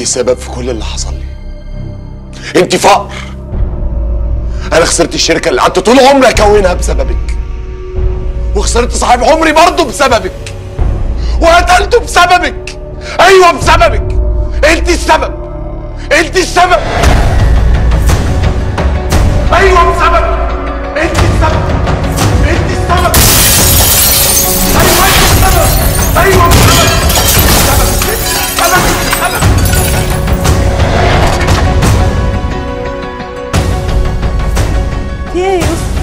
انت السبب في كل اللي حصل لي. انت فقر. انا خسرت الشركه اللي قعدت طول عمري اكونها بسببك، وخسرت صاحب عمري برضه بسببك، وقتلته بسببك. ايوه بسببك. انت السبب. انت السبب. ايوه بسببك. انت السبب. انت السبب. ايوه انت السبب. ايوه بسببك. في ايه يا يوسف؟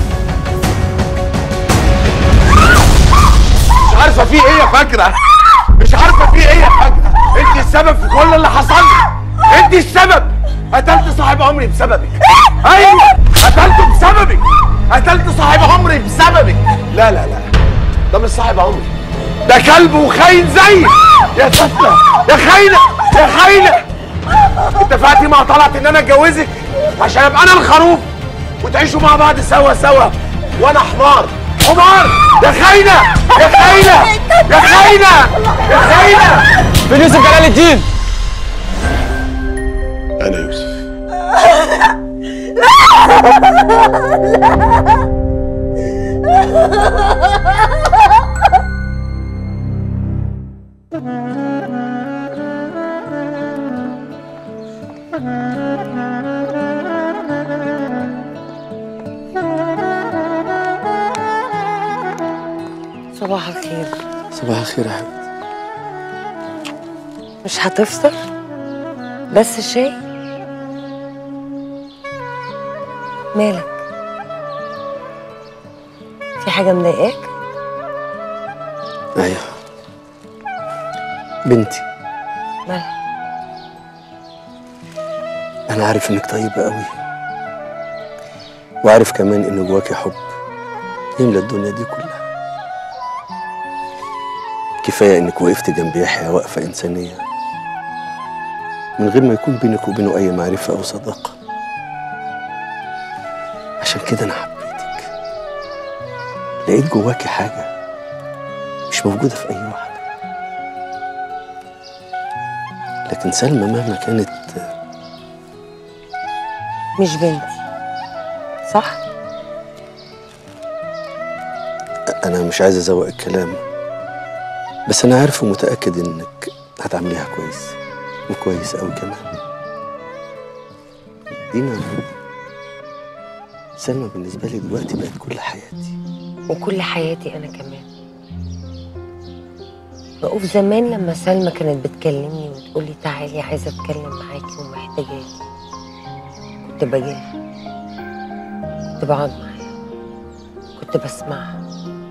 مش عارفه في ايه يا فاكره. مش عارفه في ايه يا فاكره. انت السبب في كل اللي حصل لي. انت السبب. قتلت صاحب عمري بسببك. ايوه قتلته بسببك. قتلت صاحب عمري بسببك. لا لا لا، ده مش صاحب عمري، ده كلب وخاين زيك يا سفلة يا خاينة يا خاينة. اتفقتي مع طلعت ان انا اتجوزك عشان ابقى انا الخروف وتعيشوا مع بعض سوا سوا، وانا حمار. حمار يا خاينة يا خاينة يا خاينة يا خاينة. فين يوسف جلال الدين؟ انا يوسف. صباح الخير. صباح الخير يا حبيبتي. مش هتفطر؟ بس شاي؟ مالك؟ في حاجة مضايقاك؟ ايوه بنتي. مالها؟ انا عارف انك طيبة قوي، وعارف كمان ان جواكي حب يملى الدنيا دي كلها. كفاية انك وقفت جنب يحيى وقفة انسانية من غير ما يكون بينك وبينه اي معرفة او صداقة. عشان كده انا حبيتك، لقيت جواكي حاجة مش موجودة في اي واحدة. لكن سلمى مهما كانت مش بنتي، صح؟ انا مش عايز ازوق الكلام، بس انا عارف ومتأكد انك هتعمليها كويس، وكويس قوي كمان. دينا، سلمى بالنسبة لي دلوقتي بقت كل حياتي. وكل حياتي أنا كمان. رؤوف زمان لما سلمى كانت بتكلمني وتقولي تعالي عايزة أتكلم معاكي ومحتاجاكي، كنت باجيلها، كنت بقعد معاها، كنت بسمعها.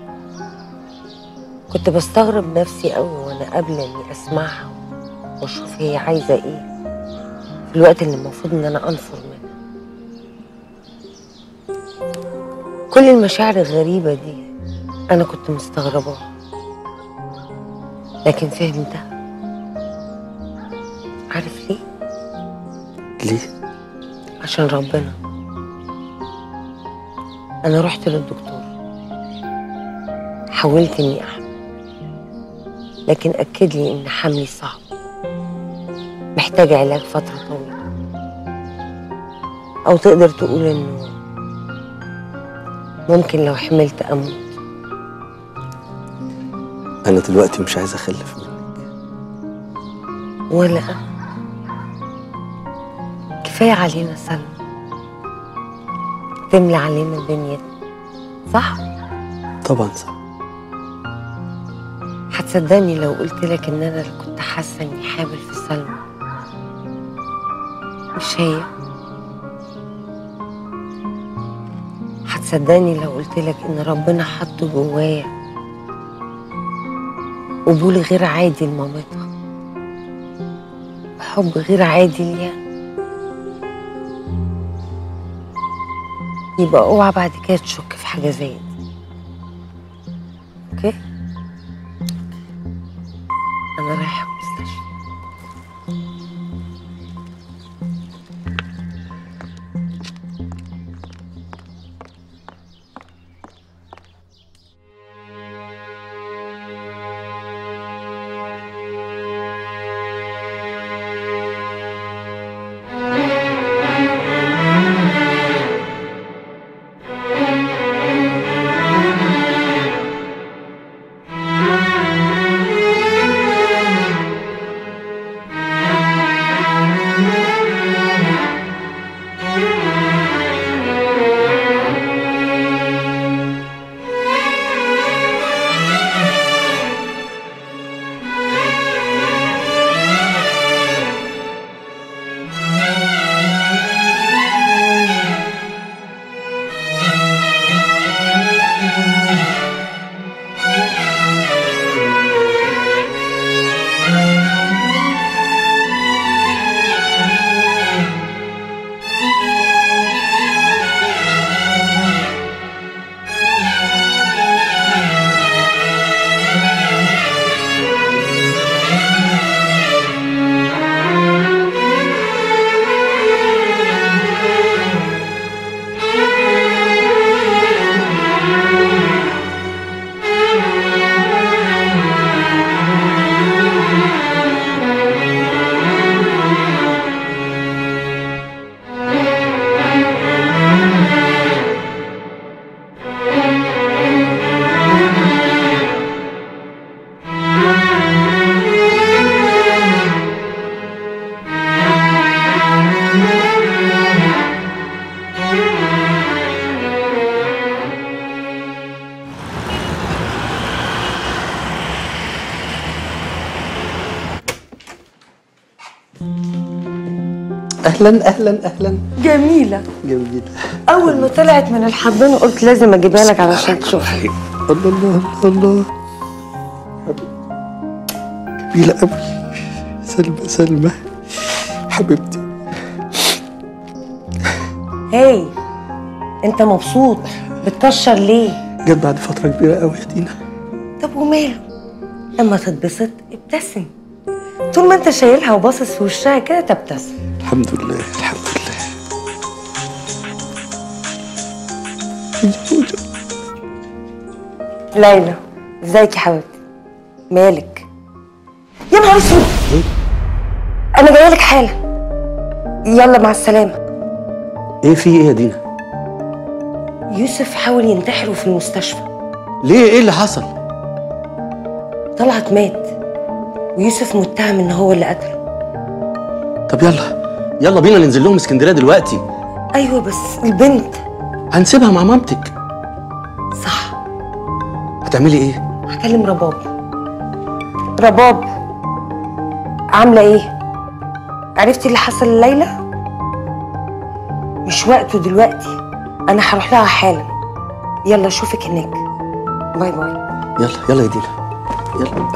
كنت بستغرب نفسي قوي وأنا قابلة إني أسمعها وأشوف هي عايزة إيه في الوقت اللي المفروض إن أنا أنفر منها. كل المشاعر الغريبة دي أنا كنت مستغرباها، لكن فهمتها. عارف ليه؟ ليه؟ عشان ربنا. أنا رحت للدكتور، حاولت إني أحمل، لكن أكد لي إن حملي صعب، محتاج علاج فترة طويلة، أو تقدر تقول إنه ممكن لو حملت أموت. أنا دلوقتي مش عايز أخلف منك. ولا أنا. كفاية علينا سلمى، تملى علينا دنيتنا، صح؟ طبعا صح. هتصدقني لو قلت لك إن أنا اللي كنت حاسة إني حامل في سلمى، مش هي؟ هتصدقني لو قلت لك إن ربنا حطه جوايا قبول غير عادي لمامتها، حب غير عادي ليها؟ يبقى اوعى بعد كده تشك في حاجة زي دي. اوكي؟ أنا رايحة المستشفى. اهلا اهلا اهلا. جميلة جميلة. أول ما طلعت من الحضانة قلت لازم أجيبها لك علشان تشوفها. الله الله الله. جميلة قوي. سلمى سلمى حبيبتي. هاي أنت مبسوط بتكشر ليه؟ جت بعد فترة كبيرة قوي يا دينا. طب وماله؟ لما تتبسط ابتسم. طول ما أنت شايلها وباصص في وشها كده تبتسم. الحمد لله الحمد لله. ليلى ازيك يا حبيبتي؟ مالك؟ يا نهار اسود! أنا جاية لك حالا. يلا مع السلامة. ايه في ايه يا دينا؟ يوسف حاول ينتحر في المستشفى. ليه ايه اللي حصل؟ طلعت مات ويوسف متهم ان هو اللي قتله. طب يلا بينا ننزل لهم اسكندريه دلوقتي. ايوه بس البنت هنسيبها مع مامتك. صح. هتعملي ايه؟ هكلم رباب. رباب عامله ايه؟ عرفتي اللي حصل لليلى؟ مش وقته دلوقتي، انا هروح لها حالا. يلا اشوفك هناك. باي باي. يلا يا دينا يلا.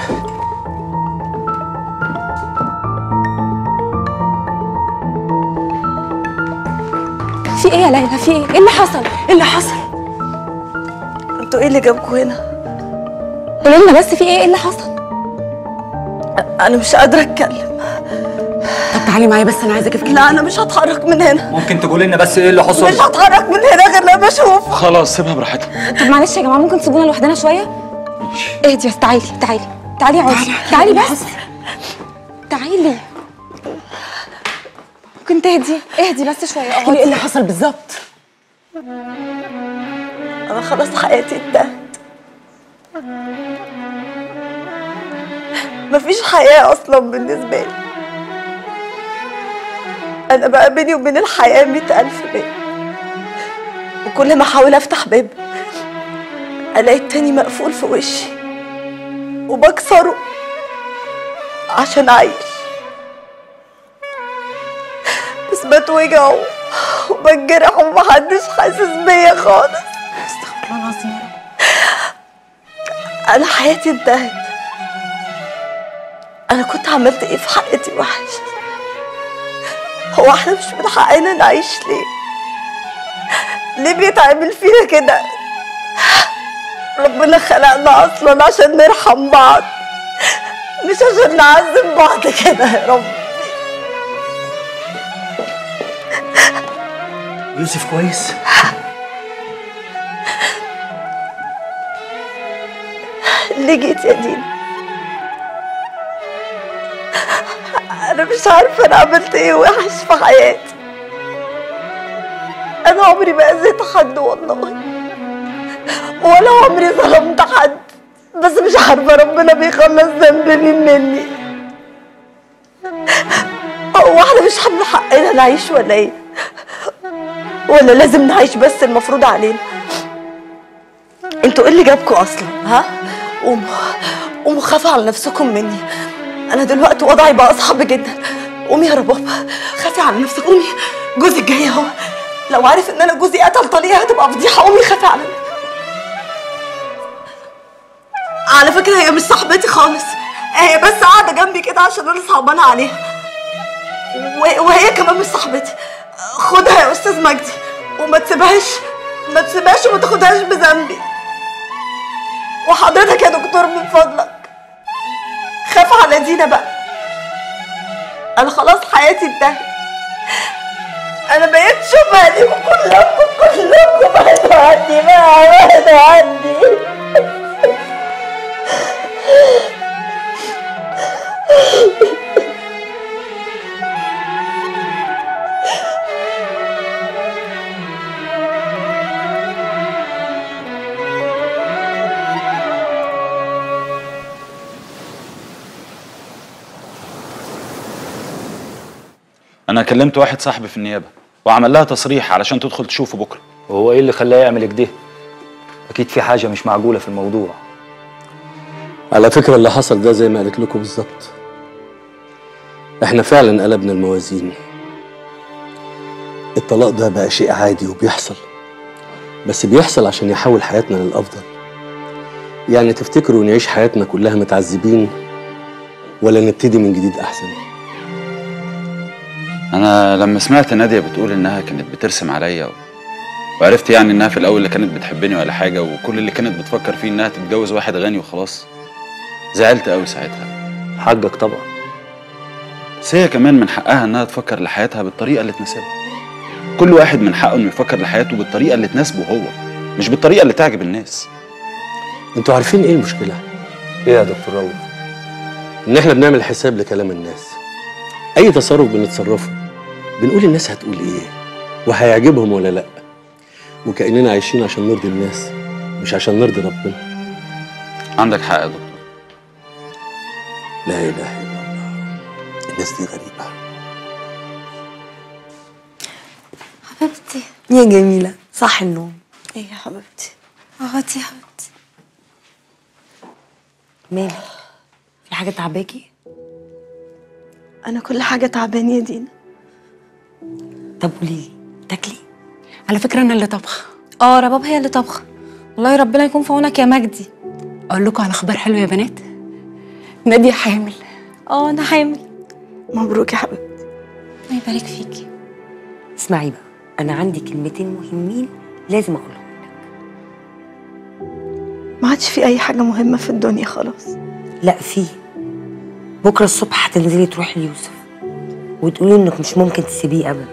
في ايه يا ليلى؟ في ايه؟ ايه اللي حصل؟ ايه اللي حصل؟ انتوا ايه اللي جابكوا هنا؟ قولي لنا بس في ايه؟ ايه اللي حصل؟ انا مش قادره اتكلم. طب تعالي معايا بس انا عايزاكي في كلمة. لا انا مش هتحرك من هنا. ممكن تقولي لنا بس ايه اللي حصل؟ مش هتحرك من هنا غير لما اشوف. خلاص سيبها براحتها. طب معلش يا جماعه ممكن تسيبونا لوحدنا شويه؟ اهدي بس. تعالي اقعدي. تعالي بس. تعالي. ممكن اهدي بس شويه. اقعدي. ايه اللي حصل بالظبط؟ انا خلاص حياتي انتهت. مفيش حياه اصلا بالنسبه لي. انا بقى بيني وبين الحياه 100,000 باب، وكل ما احاول افتح باب الاقي التاني مقفول في وشي وبكسره عشان اعيش. بس بتوجع وبتجرح ومحدش حاسس بيا خالص. استغفر الله العظيم يا رب. انا حياتي انتهت. انا كنت عملت ايه في حياتي وحش؟ هو احنا مش من حقنا نعيش ليه؟ ليه بيتعمل فينا كده؟ ربنا خلقنا اصلا عشان نرحم بعض، مش عشان نعذب بعض كده يا رب. يوسف كويس؟ ليه جيت يا دينا؟ أنا مش عارفة أنا عملت إيه وحش في حياتي. أنا عمري ما أذيت حد والله، ولا عمري ظلمت حد، بس مش عارفة ربنا بيخلص ذنب مين مني. هو احنا مش من حقنا نعيش ولا إيه؟ ولا لازم نعيش بس المفروض علينا؟ انتوا إيه اللي جابكوا أصلا؟ ها؟ قوموا خافوا على نفسكم مني. أنا دلوقتي وضعي بقى صعب جدا. قومي يا رباب، خافي على نفسك. قومي، جوزك جاي اهو. لو عارف ان انا جوزي قتل طليقه هتبقى فضيحه. قومي خافي على نفسك. على فكره هي مش صاحبتي خالص، هي بس قاعده جنبي كده عشان انا صعبانه عليها، وهي كمان مش صاحبتي. خدها يا استاذ مجدي وما تسيبهاش وما تاخدهاش بذنبي. وحضرتك يا دكتور من فضلك خاف على دينا بقى. انا خلاص حياتي انتهت. انا بقيت شوفها دي، وكلكم بعدوا عني بقى، بعدوا عني. انا كلمت واحد صاحبي في النيابه وعمل لها تصريح علشان تدخل تشوفه بكره. وهو ايه اللي خلاه يعمل كده؟ اكيد في حاجه مش معقوله في الموضوع. على فكرة اللي حصل ده زي ما قالت لكم بالظبط. احنا فعلا قلبنا الموازين الطلاق ده بقى شيء عادي وبيحصل، بس بيحصل عشان يحول حياتنا للأفضل. يعني تفتكروا نعيش حياتنا كلها متعذبين ولا نبتدي من جديد أحسن؟ انا لما سمعت نادية بتقول انها كانت بترسم عليا وعرفت يعني انها في الاول لا كانت بتحبني ولا حاجه، وكل اللي كانت بتفكر فيه انها تتجوز واحد غني وخلاص، زعلت قوي ساعتها. حقك طبعا. بس هي كمان من حقها انها تفكر لحياتها بالطريقه اللي تناسبها. كل واحد من حقه انه يفكر لحياته بالطريقه اللي تناسبه هو، مش بالطريقه اللي تعجب الناس. انتوا عارفين ايه المشكلة؟ ايه يا دكتور رؤوف؟ ان احنا بنعمل حساب لكلام الناس. اي تصرف بنتصرفه بنقول الناس هتقول ايه وهيعجبهم ولا لا، وكأننا عايشين عشان نرضي الناس مش عشان نرضي ربنا. عندك حق يا دكتور. لا اله الا الله، الناس دي غريبة. حبيبتي يا جميلة، صح النوم؟ ايه يا حبيبتي؟ اقعدي يا حبيبتي. مالك؟ في حاجة تعباكي؟ انا كل حاجه تعبانه يا دينا. طب قوليلي، تاكلي؟ على فكرة أنا اللي طبخة. رباب هي اللي طبخه. والله ربنا يكون في عونك يا مجدي. أقول لكم على خبر حلو يا بنات، نادية حامل. انا حامل. مبروك يا حبيبتي. الله يبارك فيكي. اسمعي بقى، أنا عندي كلمتين مهمين لازم أقولهم. ما عادش في اي حاجه مهمه في الدنيا خلاص. لا في. بكرة الصبح هتنزلي تروحي ليوسف وتقولي إنك مش ممكن تسيبيه أبدا.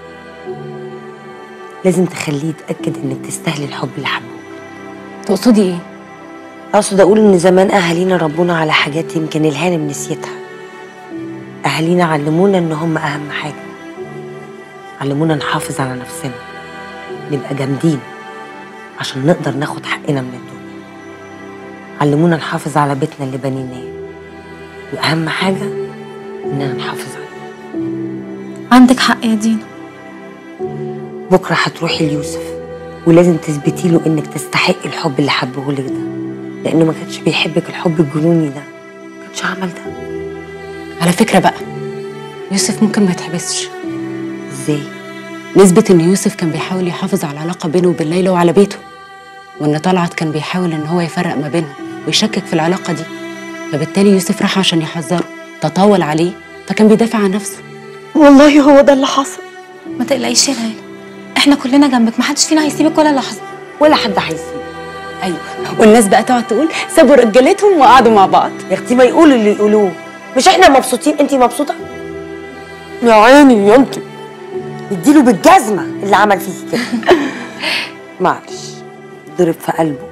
لازم تخليه يتأكد إنك تستاهلي الحب اللي حبه. تقصدي إيه؟ أقصد أقول إن زمان أهالينا ربونا على حاجات يمكن الهانم نسيتها. أهالينا علمونا إن هم أهم حاجة. علمونا نحافظ على نفسنا، نبقى جامدين عشان نقدر ناخد حقنا من الدنيا. علمونا نحافظ على بيتنا اللي بنيناه، وأهم حاجة إننا نحافظ عليه. عندك حق يا دينا. بكرة هتروحي ليوسف ولازم تثبتي له إنك تستحقي الحب اللي حبه لك ده، لأنه ما كانش بيحبك الحب الجنوني ده، ما كانش عمل ده. على فكرة بقى، يوسف ممكن ما يتحبسش. إزاي؟ نثبت إن يوسف كان بيحاول يحافظ على العلاقة بينه وبين ليلى وعلى بيته، وإن طلعت كان بيحاول إن هو يفرق ما بينهم ويشكك في العلاقة دي، فبالتالي يوسف راح عشان يحذره، تطاول عليه، فكان بيدافع عن نفسه. والله هو ده اللي حصل. ما تقلقيش يا ليلى، احنا كلنا جنبك، محدش فينا هيسيبك ولا لحظه. ولا حد هيسيبك. أيوه، والناس بقى تقعد تقول سابوا رجالتهم وقعدوا مع بعض. يا اختي ما يقولوا اللي يقولوه، مش احنا مبسوطين؟ انتي مبسوطة؟ يا عيني يا انتي، اديله بالجزمة اللي عمل فيكي كده. معلش، ضرب في قلبه.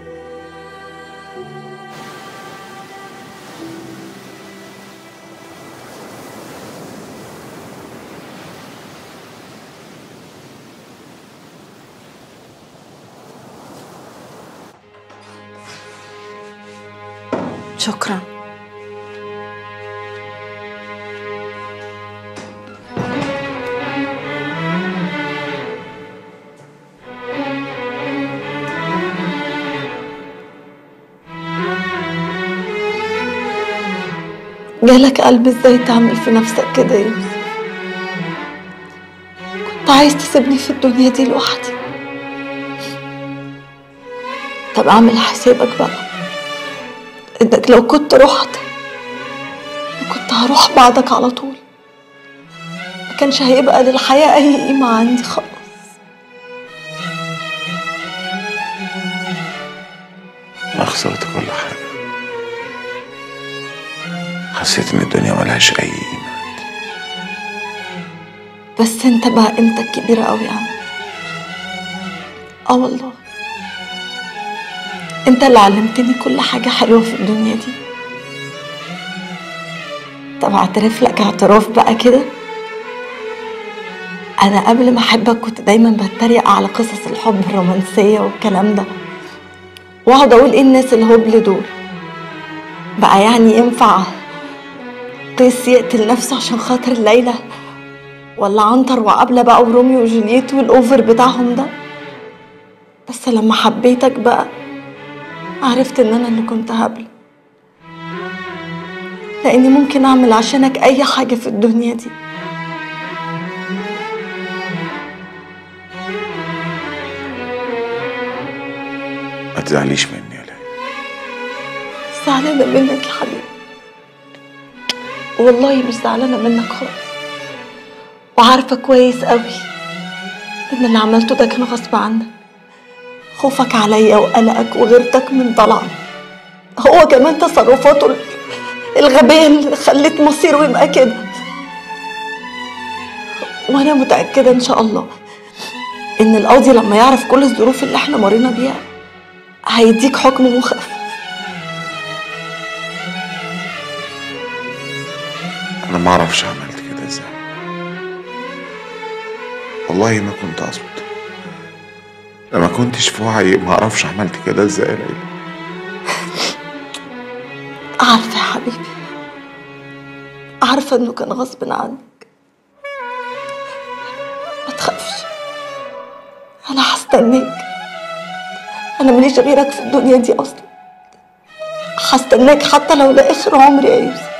شكرا. جالك قلب ازاي تعمل في نفسك كده يا يوسف؟ كنت عايز تسيبني في الدنيا دي لوحدي. طب اعمل حسابك بقى انك لو كنت رحت كنت هروح بعدك على طول، ما كانش هيبقى للحياة اي قيمة عندي خالص. أنا خسرت كل حاجة، حسيت ان الدنيا ملهاش اي قيمة عندي. بس انت بقى قيمتك كبيرة قوي عندي. والله انت اللي علمتني كل حاجة حلوة في الدنيا دي. طب اعترف لك اعتراف بقى كده، انا قبل ما احبك كنت دايما بتريق على قصص الحب الرومانسية والكلام ده، واقعد اقول ايه الناس الهبل دول بقى، يعني ينفع قيس يقتل نفسه عشان خاطر ليلى، ولا عنتر وعبلة بقى وروميو وجولييت والاوفر بتاعهم ده؟ بس لما حبيتك بقى عرفت ان انا اللي كنت هبل، لاني ممكن اعمل عشانك اي حاجة في الدنيا دي. تزعليش مني يا ليلى. زعلانة منك يا حبيبي، والله مش زعلانة منك خالص، وعارفة كويس قوي إن اللي عملته ده كان غصب عنك. خوفك عليا وقلقك وغيرتك من طلعت، هو كمان تصرفاته الغبية اللي خلت مصيره يبقى كده. وأنا متأكدة إن شاء الله إن القاضي لما يعرف كل الظروف اللي احنا مرينا بيها هيديك حكم مخفف. أنا ما أعرفش عملت كده إزاي، والله ما كنت أقصد، أنا ما كنتش في وعي، ما أعرفش عملت كده إزاي يا ليلى. عارفة يا حبيبي، عارفة إنه كان غصب عنك. ما تخافش، أنا هستناك، أنا ماليش غيرك في الدنيا دي أصلا. هستناك حتى لو لآخر عمري يا يوسف.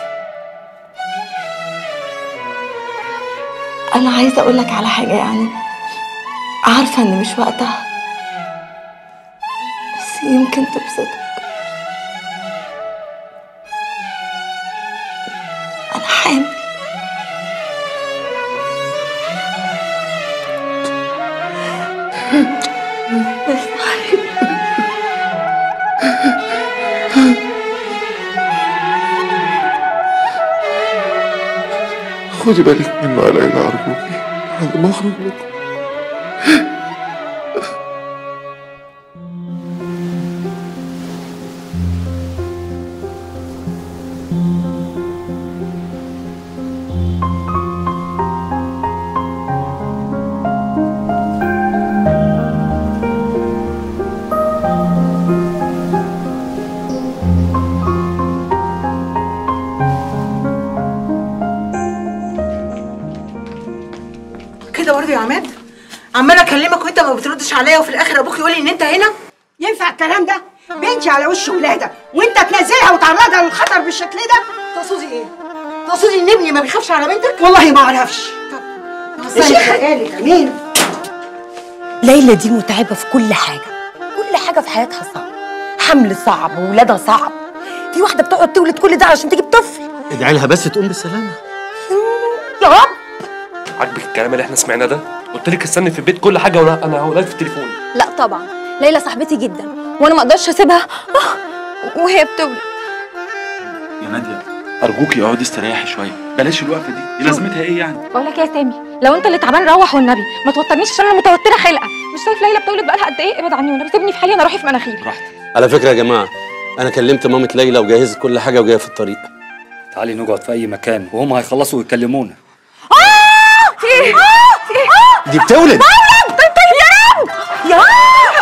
أنا عايزة أقولك على حاجة، يعني عارفة إن مش وقتها، بس يمكن تبسطك. أنا حامل. خدي بالك منه يا ليلى أرجوكي بعد ما أخرج لكم. كده برضه يا عماد؟ عمال اكلمك وانت ما بتردش عليا، وفي الاخر ابوك يقول لي ان انت هنا؟ ينفع الكلام ده؟ بنتي على وش ولاده وانت تنزلها وتعرضها للخطر بالشكل ده؟ تقصدي ايه؟ تقصدي ان ابني ما بيخافش على بنتك؟ والله ما اعرفش. يا شيخه قالك امين. ليلى دي متعبة في كل حاجة، كل حاجة في حياتها صعب، حمل صعب وولادها صعب. في واحدة بتقعد تولد كل ده عشان تجيب طفل. ادعي لها بس تقوم بالسلامة يا رب. عاجبك الكلام اللي احنا سمعناه ده؟ قلت لك استني في البيت كل حاجة وانا هقولها في التليفون. لا طبعا، ليلى صاحبتي جدا وانا ما اقدرش اسيبها وهي بتولد. يا نادية أرجوكي اقعدي استريحي شوية، بلاش الوقفة دي لازمتها إيه يعني؟ بقول لك ايه يا سامي، لو انت اللي تعبان روح والنبي، ما توترنيش عشان انا متوتره خلقه. مش شايف ليلى بتولد بقالها قد ايه؟ ابعد عني والنبي، سيبني في حالي، انا روحي في مناخيري. براحتك. على فكرة يا جماعة، أنا كلمت مامة ليلى وجهزت كل حاجة وجاية في الطريق. تعالي نقعد في أي مكان وهم هيخلصوا ويكلمونا. في ايه؟ في ايه؟ دي بتولد. يا رب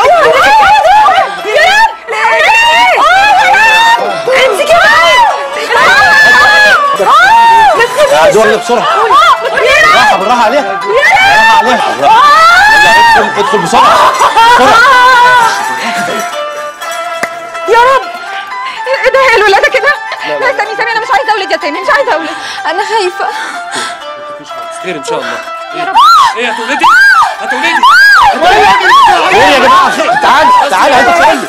انت كمان قعدوها بسرعة. بالراحة بالراحة عليها، بالراحة عليها. ادخل بسرعة بسرعة. يا رب. ايه ده؟ هي الولادة كده؟ لا سامي انا مش عايزة اولد يا سامي، مش عايزة اولد، انا خايفة. خير ان شاء الله. ايه هتولدي؟ ايه يا جماعة خير؟ تعالي هتتولد.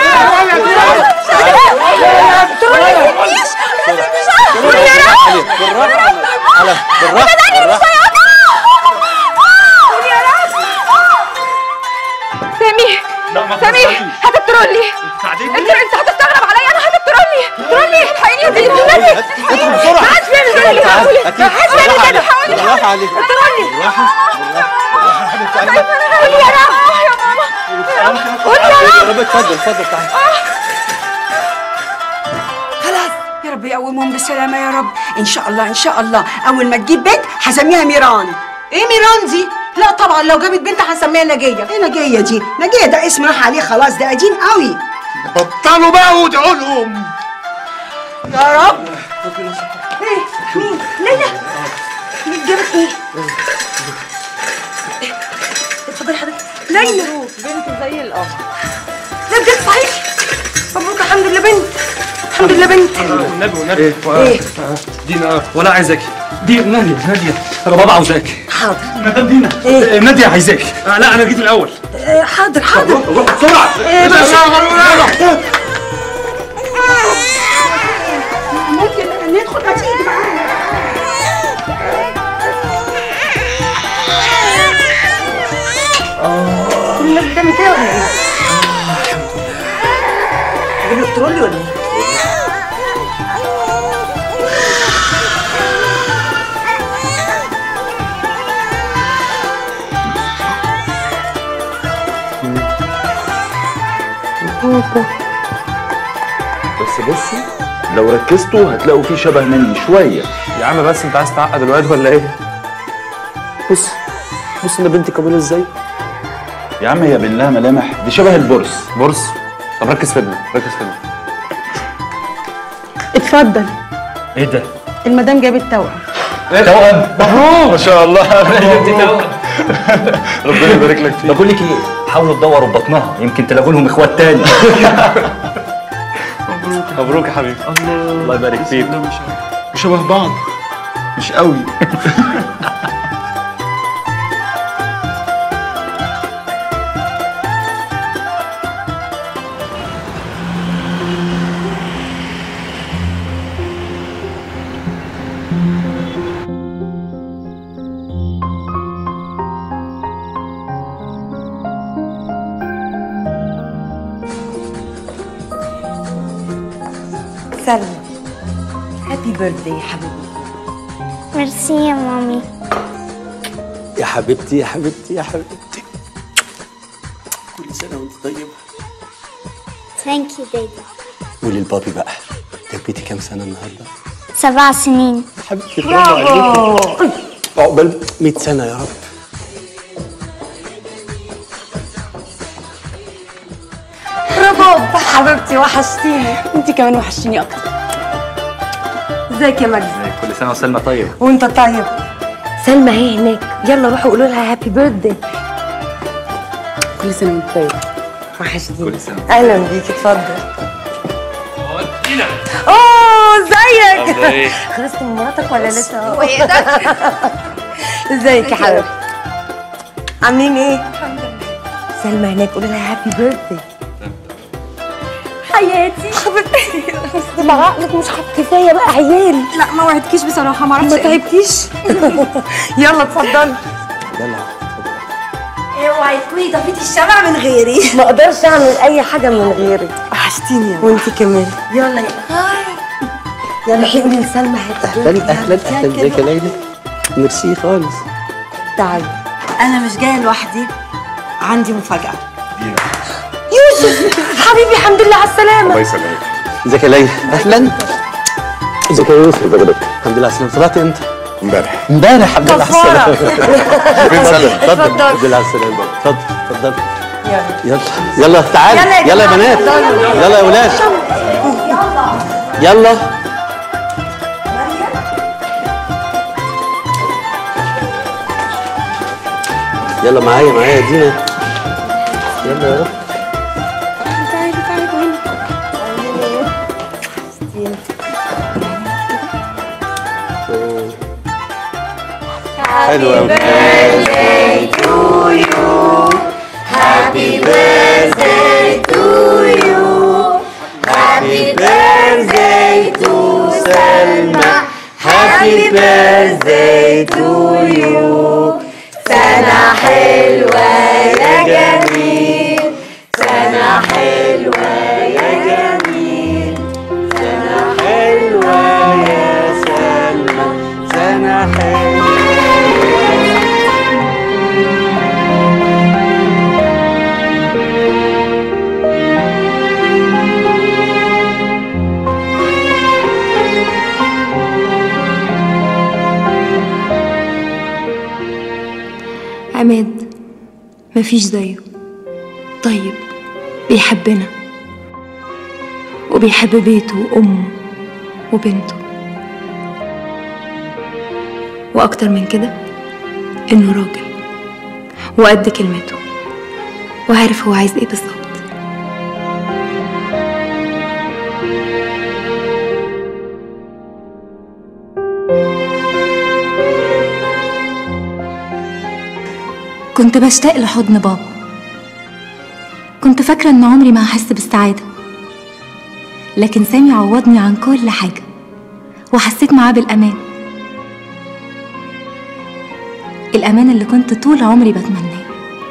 سامي هتترولي. انت هتستغرب عليا، انا هتترولي. ترولي الحقيني يا بنتي. ادخل بسرعة. ما حدش بيعمل كده. ما حدش بيعمل كده. بالراحة عليك. ترولي. بالراحة قولي يا رب يا ماما. قولي يا رب. اتفضل تعالي. خلاص يا رب يقومهم بالسلامه يا رب. ان شاء الله ان شاء الله اول ما تجيب بنت هسميها ميران. ايه ميران دي؟ لا طبعا، لو جابت بنت هنسميها نجيه. ايه نجيه دي؟ نجيه ده اسم راح عليه خلاص، ده قديم قوي. بطلوا بقى وادعوا لهم يا رب. ايه مين؟ ليلى جابت ايه؟ اتفضلي حضرتك. ليلى بنت زي القمر. لا بجد صحيح؟ مبروك، الحمد لله بنت، الحمد لله بنت. والنبي ايه؟ دي ولا عايزك دي نادية انا بابا عاوزاك. حاضر. مدام دينا. ايه؟ نادية عايزاك. لا انا جيت الاول. حاضر حاضر. روح بسرعه. ايه بس ممكن ندخل، ما تيجي معانا. كل الناس بتعمل كده ولا ايه؟ اجيب لك ترولي ولا ايه؟ بس بصوا لو ركزتوا هتلاقوا فيه شبه مني شويه. يا عم بس انت عايز تعقد الواد ولا ايه؟ بص بص انا بنتي قابله ازاي. يا عم هي بين لها ملامح دي شبه البرص. برص؟ طب ركز في ابنك، ركز في ابنك. اتفضل. ايه ده؟ المدام جابت توأم. توأم؟ مبروك. ما شاء الله. توأم. ربنا يبارك لك فيك. بقول لك ايه، حاولوا تدوروا ببطنها يمكن تلاقوا لهم اخوات تاني. مبروك يا حبيبي. الله يبارك فيك. شبه بعض مش قوي. سلمى، هابي بيرثدي يا حبيبي. ميرسي يا مامي. يا حبيبتي يا حبيبتي يا حبيبتي، كل سنه وانت طيبه. ثانك يو دادي. قولي لبابي بقى، جبتي كام سنه النهارده؟ 7 سنين. حبيبتي برافو. عقبال 100 سنه يا رب. برافو حبيبتي، وحشتيني. انت كمان وحشتيني اكتر. ازيك يا مجدي؟ كل سنه وسلمى طيب. وانت طيب. سلمى اهي هناك، يلا روحوا قولوا لها هابي بيرثدي. كل سنه وانت طيب. وحشتيني. كل سنه. اهلا بيك، اتفضل. دينا. اوه ازيك؟ عامله ايه؟ خلصت من مراتك ولا لسه؟ وايدك. ازيك يا حبيبتي؟ عاملين ايه؟ الحمد لله. سلمى هناك، قولوا لها هابي بيرثدي. حياتي حبيبتي بس بعقلك مش كفايه بقى عيال. لا ما وعدتكيش بصراحه، ما اعرفش. ما تعبتيش؟ يلا اتفضلي. يلا اوعي تكوني طفيتي الشمع من غيري. ما اقدرش اعمل اي حاجه من غيرك. وحشتيني يا وانت كمان. يلا يلا قولي لسلمى هاتي. اهلا اهلا اهلا، ازيك يا ليلى؟ ميرسي خالص. تعالي. انا مش جايه لوحدي، عندي مفاجاه. يوسف حبيبي، الحمد لله على السلامه. الله يسلمك. ازيك يا ليلى؟ اهلا. ازيك يا يوسف؟ الحمد لله على السلامه. طلعت امتى؟ امبارح. امبارح الحمد لله على السلامه. فين سلمى؟ اتفضل. الحمد لله على السلامه. اتفضل اتفضل. يلا يلا تعالي. يلا يا بنات، يلا يا ولاد، يلا. يلا معايا يا دينا. يلا يا رب. تعالي تعالي هنا. حلو قوي. Happy birthday to you. Happy birthday to Selma. Happy birthday to you. سنة حلوة يا جميل، سنة حلوة يا جميل، سنة حلوة يا سلمى، سنة حلوة. عماد مفيش زيه، طيب بيحبنا وبيحب بيته وأمه وبنته، وأكتر من كده إنه راجل وقد كلمته وعارف هو عايز إيه بالظبط. كنت بشتاق لحضن بابا. كنت فاكرة إن عمري ما هحس بالسعادة، لكن سامي عوضني عن كل حاجة وحسيت معاه بالأمان، الأمان اللي كنت طول عمري بتمناه.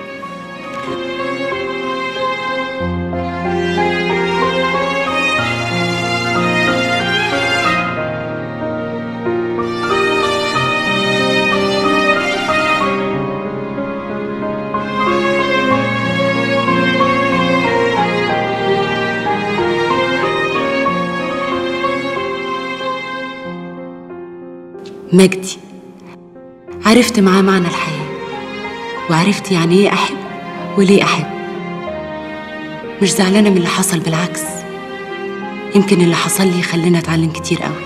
مجدي، عرفت معاه معنى الحياة، وعرفت يعني ايه أحب وليه أحب. مش زعلانة من اللي حصل، بالعكس، يمكن اللي حصل لي يخليني أتعلم كتير قوي.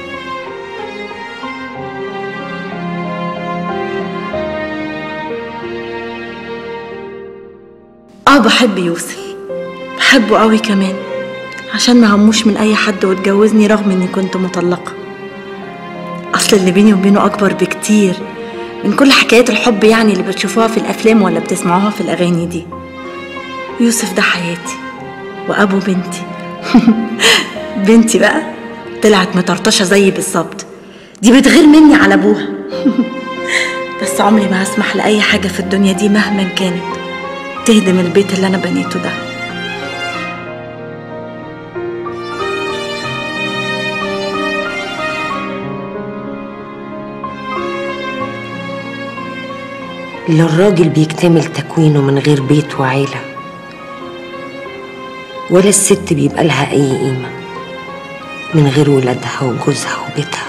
بحب يوسف، بحبه قوي كمان، عشان ما هموش من أي حد واتجوزني رغم إني كنت مطلقة. أصل اللي بيني وبينه أكبر بكتير من كل حكايات الحب يعني اللي بتشوفوها في الأفلام ولا بتسمعوها في الأغاني دي. يوسف ده حياتي وأبو بنتي. بنتي بقى طلعت مطرطشة زيي بالظبط، دي بتغير مني على أبوها. بس عمري ما هسمح لأي حاجة في الدنيا دي مهما كانت تهدم البيت اللي أنا بنيته ده. لا الراجل بيكتمل تكوينه من غير بيت وعيلة، ولا الست بيبقى لها أي قيمة من غير ولادها وجوزها وبيتها.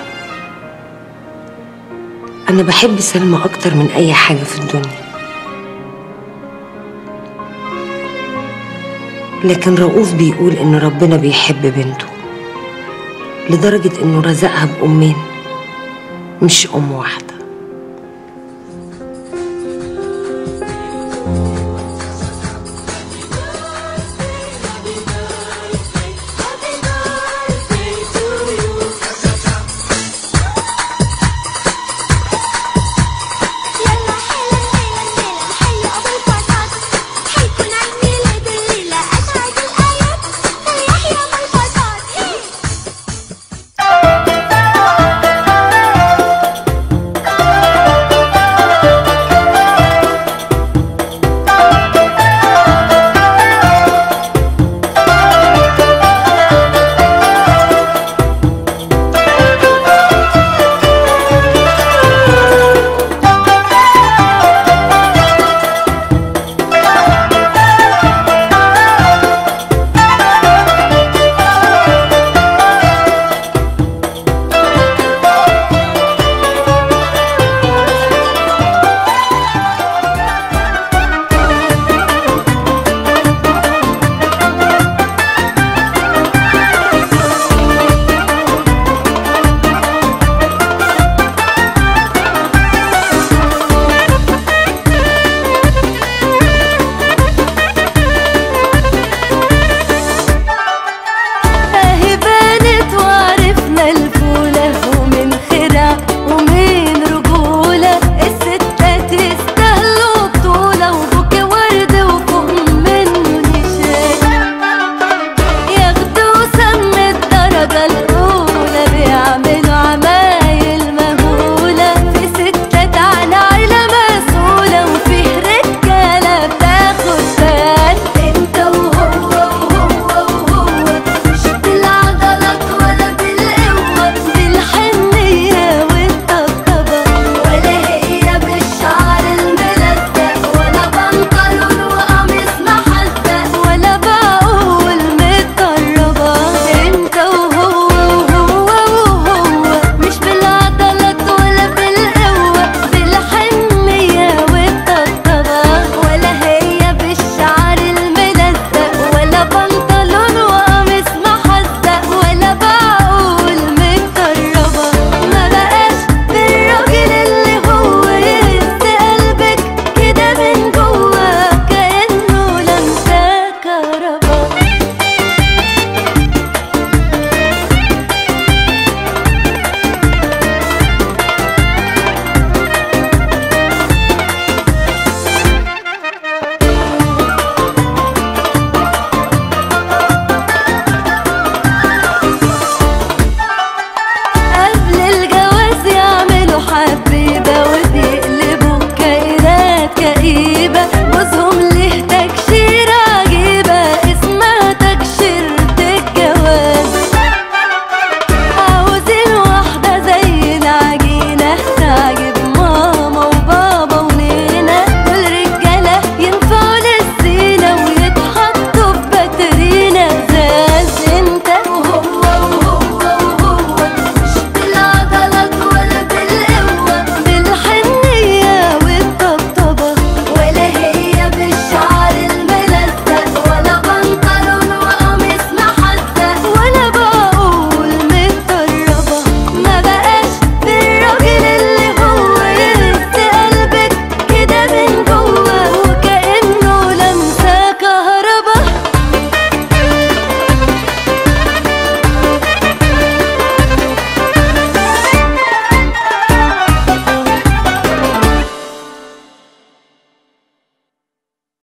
أنا بحب سلمى أكتر من أي حاجة في الدنيا، لكن رؤوف بيقول إن ربنا بيحب بنته لدرجة إنه رزقها بأمين مش أم واحدة.